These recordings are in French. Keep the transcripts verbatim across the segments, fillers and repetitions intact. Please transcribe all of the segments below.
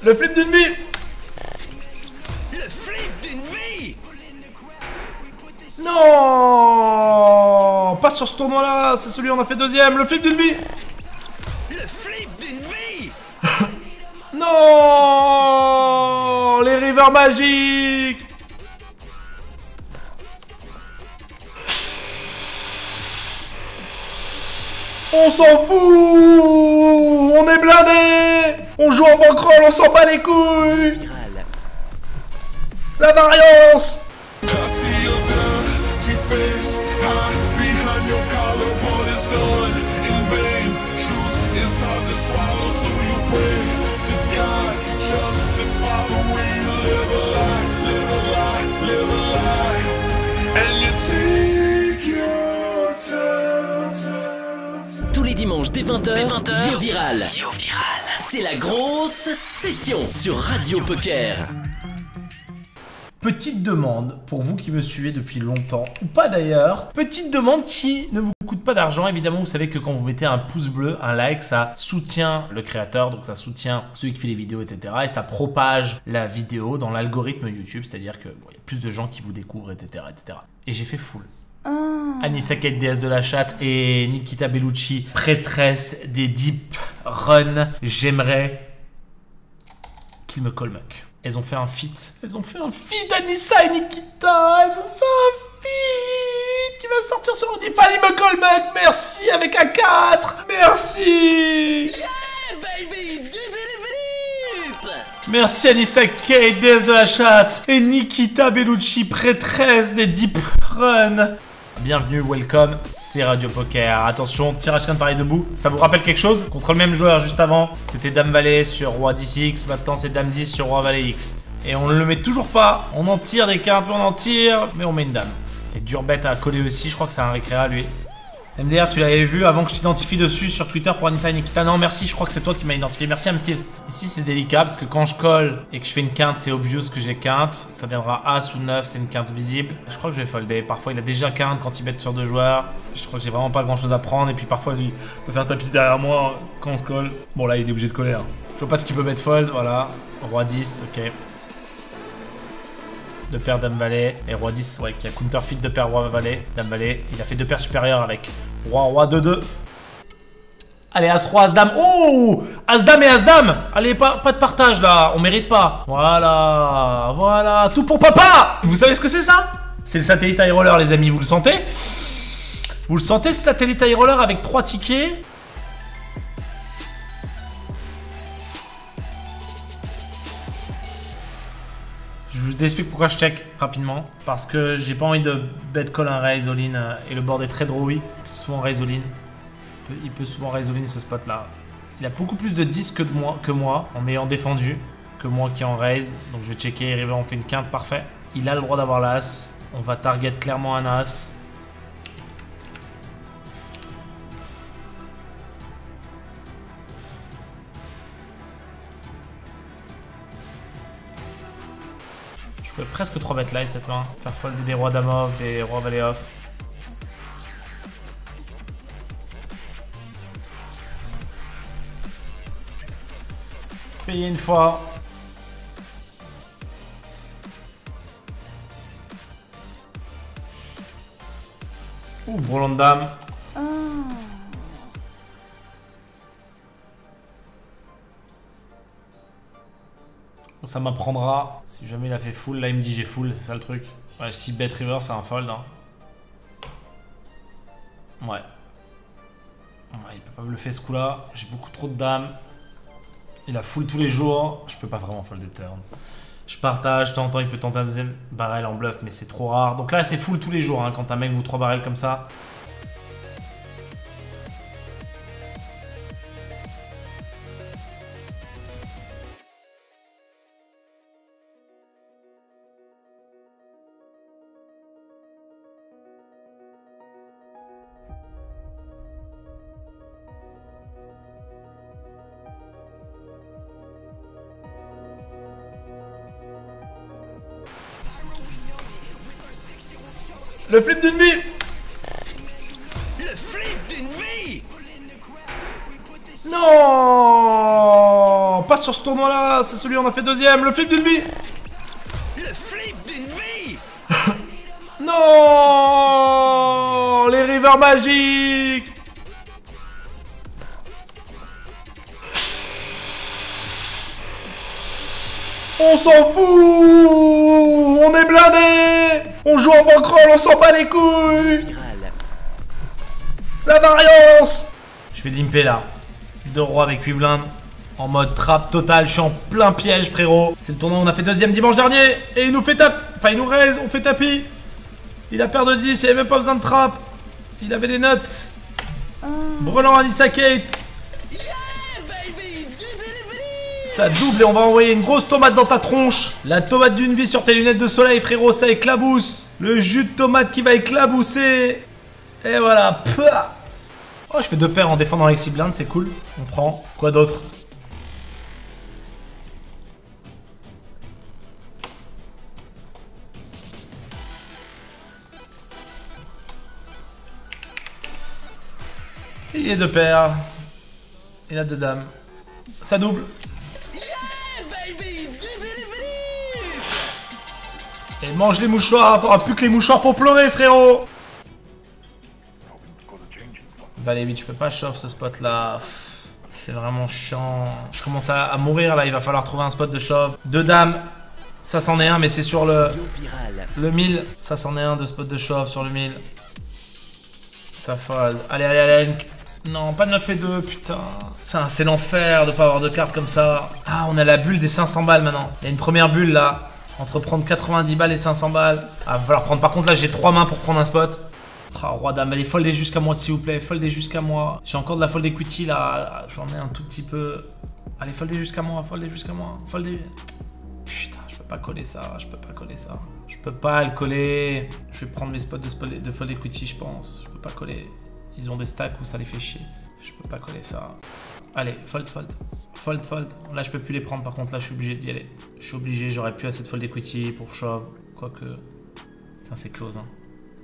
Le flip d'une vie. Le flip d'une vie. Non, pas sur ce tournoi-là, c'est celui où on a fait deuxième. Le flip d'une vie. Le flip d'une vie. Non, les rivers magiques. On s'en fout. On est blindé. On joue en bankroll, on s'en bat les couilles. La variance. Tous les dimanches dès vingt heures, Yo Viral. C'est la grosse session sur Radio Poker. Petite demande pour vous qui me suivez depuis longtemps, ou pas d'ailleurs. Petite demande qui ne vous coûte pas d'argent. Évidemment, vous savez que quand vous mettez un pouce bleu, un like, ça soutient le créateur, donc ça soutient celui qui fait les vidéos, et cetera. Et ça propage la vidéo dans l'algorithme YouTube, c'est-à-dire que bon, y a plus de gens qui vous découvrent, et cetera, et cetera. Et j'ai fait full. Oh. Anissa Kate, déesse de la chatte, et Nikita Bellucci, prêtresse des deep runs. J'aimerais qu'ils me colmuck. Elles ont fait un feat. Elles ont fait un feat, Anissa et Nikita. Elles ont fait un feat qui va sortir sur Fanny McColmuck. Merci avec un quatre. Merci. Yeah, baby. Merci Anissa Kate, déesse de la chatte, et Nikita Bellucci, prêtresse des deep runs. Bienvenue, welcome, c'est Radio Poker. Attention, tirage quinte pareil debout. Ça vous rappelle quelque chose? Contre le même joueur juste avant, c'était Dame Valet sur Roi dix X. Maintenant, c'est Dame dix sur Roi Valet X. Et on ne le met toujours pas. On en tire des quintes, on en tire, mais on met une dame. Et Durbet a collé aussi, je crois que c'est un récréa lui. M D R, tu l'avais vu avant que je t'identifie dessus sur Twitter pour Anissa et Nikita. Non, merci, je crois que c'est toi qui m'as identifié. Merci, Amstil. Ici, c'est délicat parce que quand je colle et que je fais une quinte, c'est obvious que j'ai quinte. Ça viendra As ou neuf, c'est une quinte visible. Je crois que je vais folder. Parfois, il a déjà quinte quand il bet sur deux joueurs. Je crois que j'ai vraiment pas grand chose à prendre. Et puis parfois, il peut faire tapis derrière moi quand je colle. Bon, là, il est obligé de coller. Hein. Je vois pas ce qu'il peut bet fold. Voilà. Roi dix, ok. Deux paires Dame Valet et Roi dix, ouais, qui a counterfeit de paires Roi Valet, Dame Valet. Il a fait deux paires supérieures avec Roi Roi deux deux. Allez, As Roi, As Dame. Oh, As Dame et As Dame. Allez, pas, pas de partage là, on mérite pas. Voilà, voilà, tout pour papa. Vous savez ce que c'est ça? C'est le satellite high roller, les amis, vous le sentez? Vous le sentez, ce satellite high roller avec trois tickets? Je vous explique pourquoi je check rapidement. Parce que j'ai pas envie de bet call un raise all in et le board est très drawy. Souvent raise all in. Il peut, il peut souvent raise all in ce spot là. Il a beaucoup plus de dix que, de moi, que moi en ayant défendu que moi qui en raise. Donc je vais checker. River on fait une quinte, parfait. Il a le droit d'avoir l'as. On va target clairement un as. Je peux presque trois bet light cette main. Faire folder des rois dame off, des rois valet off. Payer une fois. Ouh, brelan de dame. Oh. Ça m'apprendra. Si jamais il a fait full, là il me dit j'ai full, c'est ça le truc. Ouais, si bet river, c'est un fold. Hein. Ouais. Ouais, il peut pas me le faire ce coup-là. J'ai beaucoup trop de dames. Il a full tous les jours. Je peux pas vraiment fold des turns. Je partage, de temps en temps il peut tenter un deuxième barrel en bluff, mais c'est trop rare. Donc là c'est full tous les jours hein, quand un mec vous trois barrels comme ça. Le flip d'une vie. Le flip d'une vie. Non, pas sur ce tournoi-là. C'est celui où on a fait deuxième. Le flip d'une vie. Le flip d'une vie. Non, les rivers magiques. On s'en fout. On est blindé. On joue en bankroll, on s'en bat les couilles. La variance. Je vais limper là. Deux rois avec huit blindes. En mode trap total, je suis en plein piège frérot. C'est le tournoi où on a fait deuxième dimanche dernier. Et il nous fait tape. Enfin il nous raise, on fait tapis. Il a paire de dix, il avait même pas besoin de trap. Il avait des nuts. Brelan Anissa Kate. Ça double et on va envoyer une grosse tomate dans ta tronche. La tomate d'une vie sur tes lunettes de soleil frérot, ça éclabousse. Le jus de tomate qui va éclabousser. Et voilà. Pouah. Oh je fais deux paires en défendant avec six blindes, c'est cool. On prend. Quoi d'autre? Il est deux paires. Il a deux dames. Ça double. Et mange les mouchoirs, t'auras plus que les mouchoirs pour pleurer frérot. Valet huit, je peux pas chauffer ce spot là. C'est vraiment chiant. Je commence à, à mourir là, il va falloir trouver un spot de chauffe. Deux dames, ça c'en est un mais c'est sur le, le mille. Ça c'en est un de spot de chauffe sur le mille. Ça fold. Allez, allez, allez. Non, pas de neuf et deux, putain. C'est l'enfer de pas avoir de cartes comme ça. Ah, on a la bulle des cinq cents balles maintenant. Il y a une première bulle là. Entre prendre quatre-vingt-dix balles et cinq cents balles. Ah, va falloir prendre. Par contre, là, j'ai trois mains pour prendre un spot. Ah, roi dame, allez, foldez jusqu'à moi, s'il vous plaît. Foldez jusqu'à moi. J'ai encore de la fold equity là. J'en ai un tout petit peu. Allez, foldez jusqu'à moi. Foldez jusqu'à moi. Foldez. Putain, je peux pas coller ça. Je peux pas coller ça. Je peux pas le coller. Je vais prendre mes spots de, spot, de fold equity, je pense. Je peux pas coller. Ils ont des stacks où ça les fait chier. Je peux pas coller ça. Allez, fold, fold. Fold, fold. Là, je peux plus les prendre. Par contre, là, je suis obligé d'y aller. Je suis obligé. J'aurais plus assez de fold equity pour shove. Quoique. Putain, c'est close. Hein.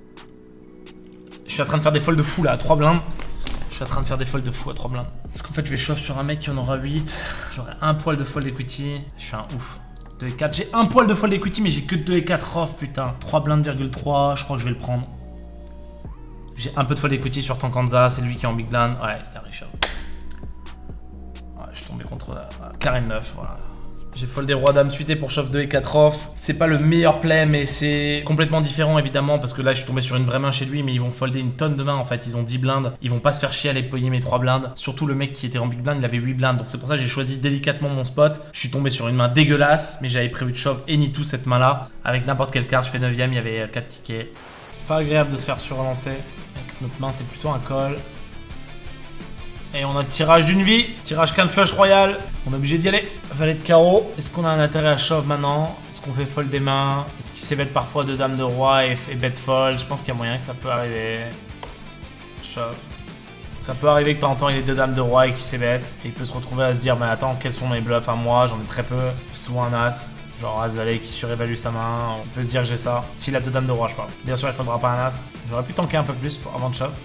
Je suis en train de faire des folds de fou là, à trois blindes. Je suis en train de faire des folds de fou à trois blindes. Parce qu'en fait, je vais shove sur un mec qui en aura huit. J'aurai un poil de fold equity. Je suis un ouf. deux et quatre. J'ai un poil de fold equity, mais j'ai que deux et quatre off, putain. trois blindes, virgule trois. Je crois que je vais le prendre. J'ai un peu de fold equity sur Tankanza, c'est lui qui est en big blind. Ouais, il a reshove. Ouais, je suis tombé contre euh, carré neuf, voilà. J'ai foldé roi dame suité pour shove deux et quatre off. C'est pas le meilleur play, mais c'est complètement différent évidemment, parce que là je suis tombé sur une vraie main chez lui, mais ils vont folder une tonne de mains en fait. Ils ont dix blindes, ils vont pas se faire chier à les payer mes trois blindes. Surtout le mec qui était en big blind, il avait huit blindes, donc c'est pour ça que j'ai choisi délicatement mon spot. Je suis tombé sur une main dégueulasse, mais j'avais prévu de shove any-two cette main là. Avec n'importe quelle carte, je fais neuvième, il y avait quatre tickets. Pas agréable de se faire surrelancer. Avec notre main, c'est plutôt un call. Et on a le tirage d'une vie. Tirage quinte flush royal. On est obligé d'y aller. Valet de carreau. Est-ce qu'on a un intérêt à shove maintenant? Est-ce qu'on fait fold des mains? Est-ce qu'il s'ébête parfois de dame de roi et, et bet fold? Je pense qu'il y a moyen que ça peut arriver. Shove. Ça peut arriver que de temps en temps il ait deux dames de roi et qu'il s'ébête. Et il peut se retrouver à se dire, mais attends, quels sont mes bluffs à moi? J'en ai très peu. Souvent un as. Genre as valet qui surévalue sa main. On peut se dire que j'ai ça. S'il a deux dames de roi, je parle. Bien sûr, il faudra pas un as. J'aurais pu tanker un peu plus pour, avant de shove.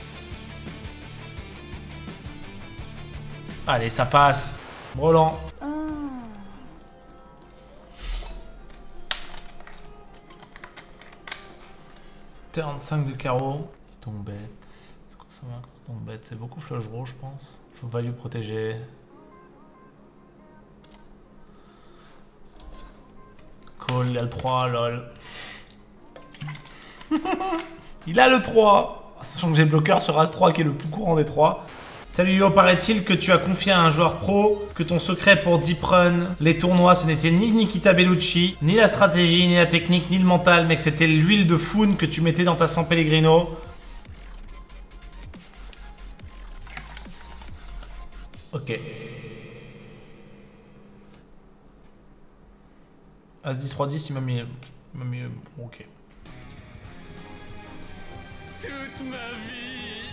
Allez, ça passe. Brelan. Oh. Turn cinq de carreau. Il tombe bête. Ça va quand il tombe bête. C'est beaucoup flush draw, je pense. Faut value protéger. Call, il a le trois, lol. Il a le trois. Sachant que j'ai bloqueur sur as trois qui est le plus courant des trois. Salut Yo, paraît-il que tu as confié à un joueur pro que ton secret pour deep run les tournois ce n'était ni Nikita Bellucci, ni la stratégie, ni la technique, ni le mental, mais que c'était l'huile de Foun que tu mettais dans ta San Pellegrino. Ok. As dix, roi dix, il m'a mis... Il m'a mis... Ok. Toute ma vie.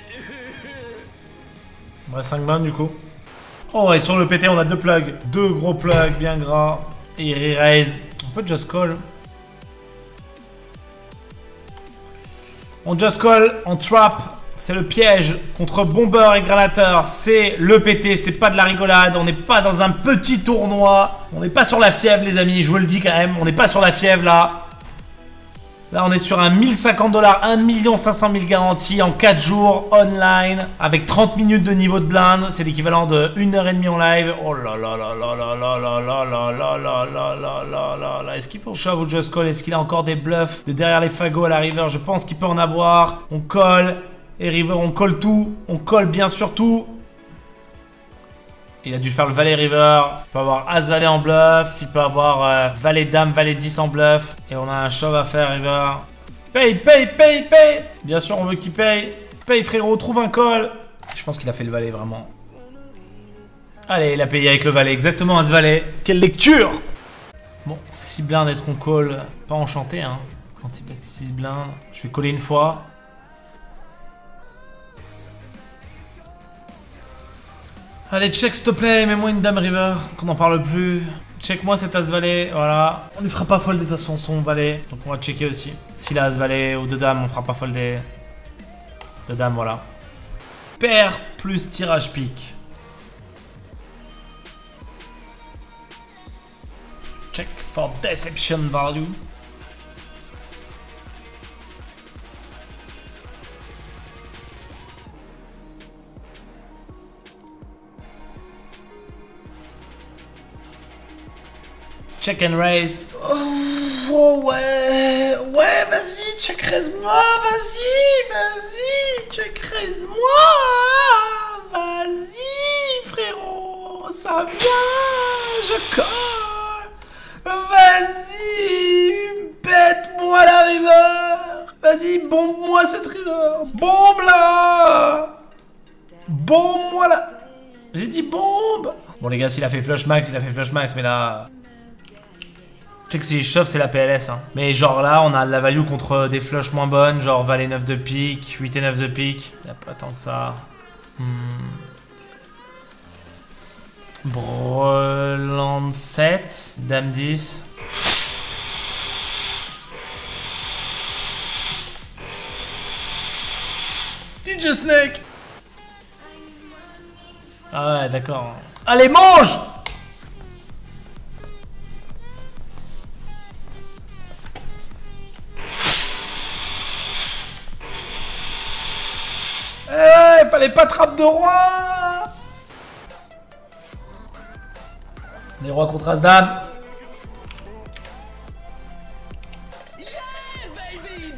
Il me reste cinq mains du coup. Oh, et sur le P T, on a deux plugs. Deux gros plugs bien gras. Et il re-raise. On peut just call. On just call. On trap. C'est le piège contre Bomber et Granateur. C'est le P T, c'est pas de la rigolade. On n'est pas dans un petit tournoi. On n'est pas sur la fièvre, les amis. Je vous le dis quand même. On n'est pas sur la fièvre là. Là, on est sur un mille cinquante dollars, un million cinq cent mille garanties en quatre jours online avec trente minutes de niveau de blinde. C'est l'équivalent de une heure trente en live. Oh là là là là là là là là là là là là là là là là. Est-ce qu'il faut shove ou just call? Est-ce qu'il a encore des bluffs de derrière les fagots à la river? Je pense qu'il peut en avoir. On colle. Et river, on colle tout. On colle bien sûr tout. Il a dû faire le valet river. Il peut avoir as valet en bluff. Il peut avoir euh, valet dame, valet dix en bluff. Et on a un shove à faire river. Paye, paye, paye, paye. Bien sûr, on veut qu'il paye. Paye frérot, trouve un call. Je pense qu'il a fait le valet vraiment. Allez, il a payé avec le valet. Exactement, as valet. Quelle lecture. Bon, six blindes, est-ce qu'on colle? Pas enchanté, hein. Quand il pète six blindes. Je vais coller une fois. Allez, check s'il te plaît, mets-moi une dame river, qu'on n'en parle plus. Check-moi cet as valet, voilà. On lui fera pas folder de son, son valet, donc on va checker aussi. S'il a as valet ou deux dames, on fera pas folder. Deux dames, voilà. Paire plus tirage pique. Check for deception value. Check and raise. Oh, oh ouais, ouais, vas-y, check raise-moi, vas-y, vas-y, check raise-moi, vas-y, frérot, ça vient, je colle, vas-y, bête-moi la river, vas-y, bombe-moi cette river, bombe là, bombe-moi là, j'ai dit bombe. Bon les gars, s'il a fait flush max, il a fait flush max, mais là... Je sais que si je chauffe, c'est la P L S. Hein. Mais genre là, on a de la value contre des flushs moins bonnes. Genre valet neuf de pique, huit et neuf de pique. Il n'y a pas tant que ça. Hmm. Breland sept. Dame dix. D J Snake. Ah ouais, d'accord. Allez, mange! Fallait pas trappe de roi. Les rois contre as dame. Yeah, baby,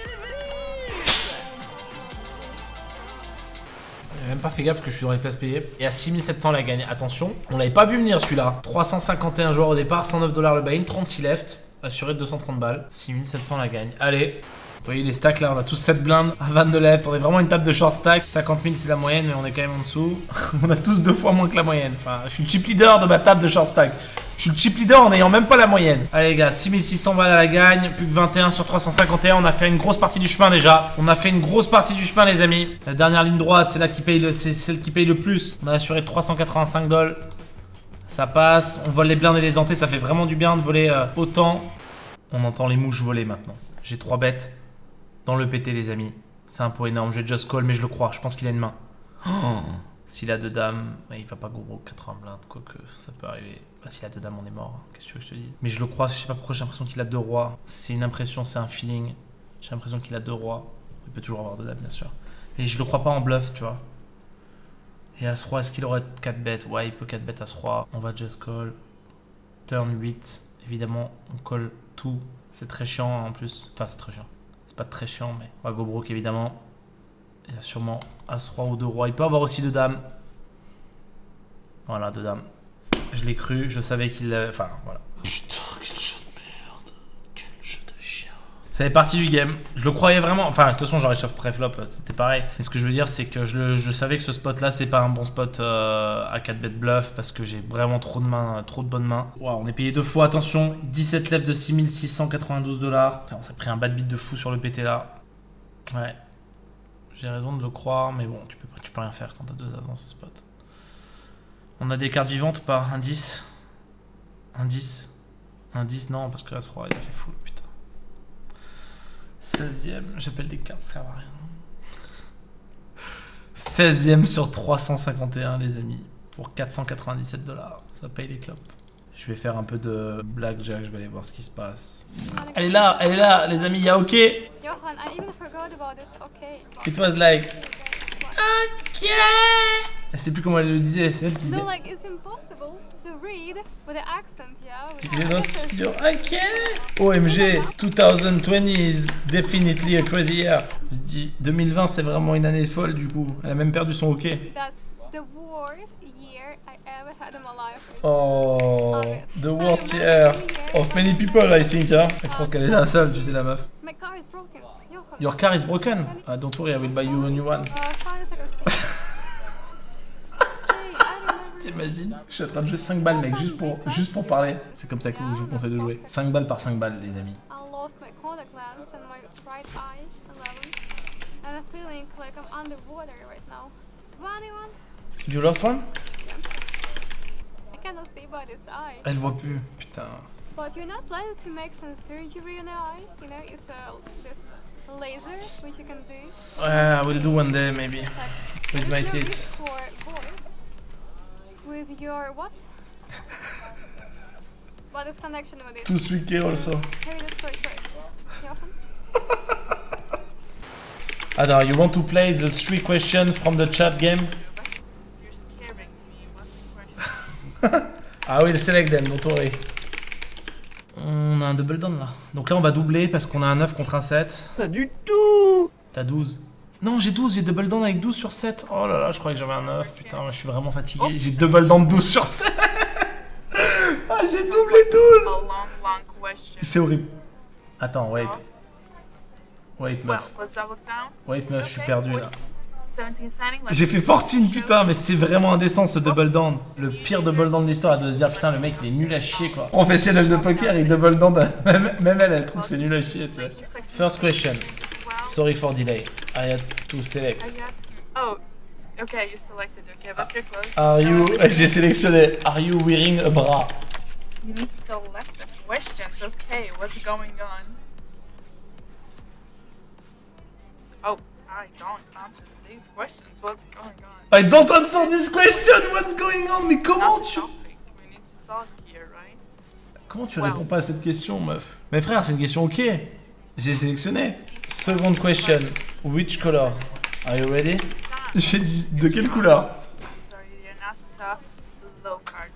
J'ai même pas fait gaffe que je suis dans les places payées. Et à six mille sept cents la gagne. Attention, on l'avait pas vu venir celui-là. trois cent cinquante et un joueurs au départ, cent neuf dollars le buy-in, trente-six left. Assuré de deux cent trente balles. six mille sept cents la gagne. Allez. Vous voyez les stacks là, on a tous sept blindes à vingt-deux left, on est vraiment une table de short stack. cinquante mille c'est la moyenne, mais on est quand même en dessous. On a tous deux fois moins que la moyenne. Enfin, je suis le chip leader de ma table de short stack. Je suis le chip leader en n'ayant même pas la moyenne. Allez les gars, six mille six cents balles à la gagne, plus que vingt et un sur trois cent cinquante et un. On a fait une grosse partie du chemin déjà. On a fait une grosse partie du chemin les amis. La dernière ligne droite, c'est là qui paye le, c'est celle qui paye le plus. On a assuré trois cent quatre-vingt-cinq dollars. Ça passe, on vole les blindes et les antés, ça fait vraiment du bien de voler euh, autant. On entend les mouches voler maintenant. J'ai trois bêtes. Dans le P T les amis, c'est un pot énorme, je vais just call mais je le crois, je pense qu'il a une main. Oh. S'il a deux dames, ouais, il va pas go bro quatre-vingts blindes, quoique ça peut arriver. Bah, s'il a deux dames on est mort, hein. Qu'est-ce que tu veux que je te dise? Mais je le crois, je sais pas pourquoi j'ai l'impression qu'il a deux rois. C'est une impression, c'est un feeling. J'ai l'impression qu'il a deux rois. Il peut toujours avoir deux dames bien sûr. Mais je le crois pas en bluff, tu vois. Et as roi, est-ce qu'il aurait quatre bêtes? Ouais, il peut quatre bêtes as roi. On va just call. Turn huit, évidemment, on colle tout. C'est très chiant en plus, enfin c'est très chiant. Pas très chiant, mais on va go broke évidemment. Il a sûrement as roi ou deux rois. Il peut avoir aussi deux dames. Voilà, deux dames. Je l'ai cru, je savais qu'il l'avait. Enfin, voilà. Putain, quel jeu de merde. Quel jeu de chien. Ça fait partie du game. Je le croyais vraiment. Enfin, de toute façon, j'aurais chauffe pré-flop, c'était pareil. Mais ce que je veux dire, c'est que je, le, je savais que ce spot-là, c'est pas un bon spot euh, à quatre bêtes bluff parce que j'ai vraiment trop de mains, trop de bonnes mains. Wow, on est payé deux fois, attention. dix-sept left de six mille six cent quatre-vingt-douze dollars. On s'est pris un bad beat de fou sur le P T là. Ouais. J'ai raison de le croire, mais bon, tu peux, tu peux rien faire quand t'as deux as dans ce spot. On a des cartes vivantes ou pas? Un dix. Un dix. Un dix, non, parce que as roi, il a fait full, putain. seizième, j'appelle des cartes, ça sert à rien. seizième sur trois cent cinquante et un, les amis. Pour quatre cent quatre-vingt-dix-sept dollars. Ça paye les clopes. Je vais faire un peu de blackjack, je vais aller voir ce qui se passe. Elle est là, elle est là, les amis, il y a OK. Johan, I even forgot about this. Okay. It was like... OK. Elle sait plus comment elle le disait, c'est elle qui disait... No, like it's impossible to read with the accent, yeah. with You the know, letters. studio, OK. O M G, twenty twenty is definitely a crazy year. Je dis, deux mille vingt, c'est vraiment une année folle, du coup. Elle a même perdu son OK. That's the worst year I ever had in my life. Oh, the worst year of many people, I think, hein. Je crois qu'elle est la seule, tu sais, la meuf. My car is broken. Johan. Your car is broken. Ah, don't worry, I will buy you a new one. Uh, five seconds. Hey, I remember. T'imagines? Je suis en train de jouer cinq balles, mec, juste pour, juste pour parler. C'est comme ça que je vous conseille de jouer. cinq balles par cinq balles, les amis. I lost my contact lens and my right eye, eleven. And I'm feeling like I'm underwater right now. twenty-one? You lost one? I cannot see by this eye. Elle voit plus, putain. But you're not planning to make some surgery on the eye? You know, it's a this laser which you can do. Ouais, I will do one day, maybe. Like, With my it's not teeth. good for boys. With your what? What is connection with it? Two three K also. Maybe that's great, great. Johan? Adar, you want to play the three questions from the chat game? You're scaring me. What's the question? I will select them, don't worry. On a un double down là. Donc là on va doubler parce qu'on a un neuf contre un sept. Pas du tout. T'as douze. Non, j'ai douze, j'ai double down avec douze sur sept. Oh là là, je croyais que j'avais un neuf. Putain, je suis vraiment fatigué. J'ai double down douze sur sept. Ah, j'ai doublé douze. A long, long question. C'est horrible. Attends, wait. Wait, Well, meuf. let's double down. Wait, meuf, je suis perdu là. seventeen standing. let's J'ai fait do fortune, show. putain, mais c'est vraiment indécent ce double down. Le pire double down de l'histoire, elle doit se dire, putain, le mec il est nul à chier quoi. Professionnel de poker, il double down, même, même elle, elle trouve que c'est nul à chier, tu sais. First question. Sorry for delay. I had to I select. asked you. Oh, okay, you selected. Okay, but you're close. Are you... Uh, J'ai sélectionné. Are you wearing a bra? You need to select the questions. Okay, what's going on? Oh, I don't answer these questions. What's going on? I don't answer this question. What's going on? Mais comment That's tu... the topic. We need to talk here, right? Comment tu Wow. réponds pas à cette question, meuf? Mais frère, c'est une question ok. J'ai sélectionné. Second question. Which color? Are you ready? J'ai dit de quelle couleur? Sorry, you're not the low card.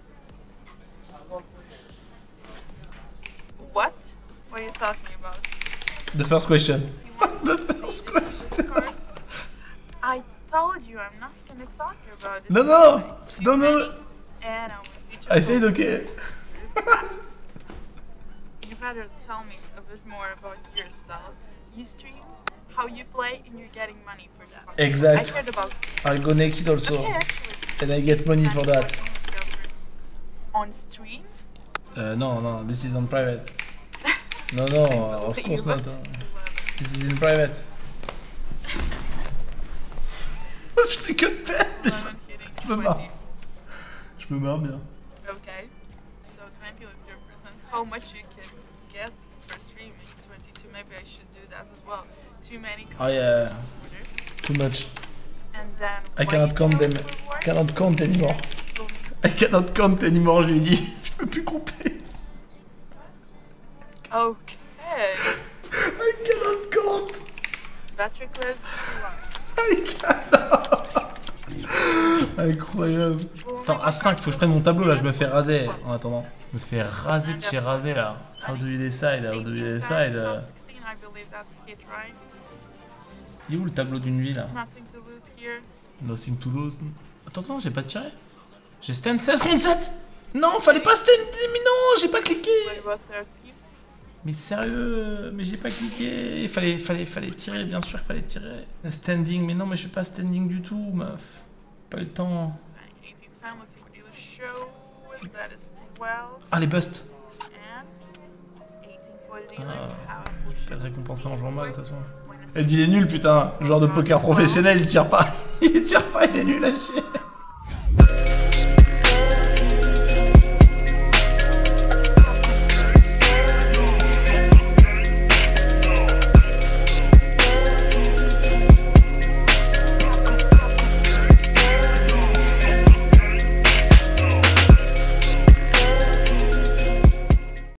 What? What are you talking about? The first question. The first question. I told you I'm not gonna talk about it. No, no, no, no. And I will I said okay. You better tell me a bit more about yourself. You stream, how you play, and you're getting money for that. Exact. I heard about. I'll go naked also, Okay, actually. and I get money for that. On stream? Uh, no, no, this is on private. No, no, of course not. uh, This is in private. Je fais que de perdre. No, I'm kidding. Je me marre. twenty. Je me marre bien. Okay. So twenty, let's go percent. How much you can get for streaming? twenty-two, maybe I should do that as well. Too many. Oh yeah, orders. too much. And then I what cannot you count do them. for work, Cannot count anymore. still need- I cannot count anymore, je lui ai dit. Je peux plus compter. Okay. I cannot count. Battery clears. I cannot. Incroyable. Attends, à cinq, faut que je prenne mon tableau là, je me fais raser en attendant. Je me fais raser de chez raser là. How do you decide? How do you decide? uh, sixteen, I believe that's it, right? Il est où le tableau d'une vie là? Nothing to lose here. Nothing to lose. Attends, attends, j'ai pas tiré. J'ai stand seize contre sept. Non, fallait pas stand. Mais non, j'ai pas cliqué. What about thirteen? Mais sérieux, mais j'ai pas cliqué. Il fallait, fallait, fallait tirer, bien sûr qu'il fallait tirer. Standing, mais non, mais je suis pas standing du tout, meuf. Pas le temps. eighteen time, let's see what you show. That is twelve. Ah, les busts. And eighteen for the Ah, dealer. Have a push. Je vais être récompensé en jouant mal, de toute façon. When it's Elle dit il est nul, putain. Le joueur de poker professionnel, il tire pas. Il tire pas, il est nul à chier.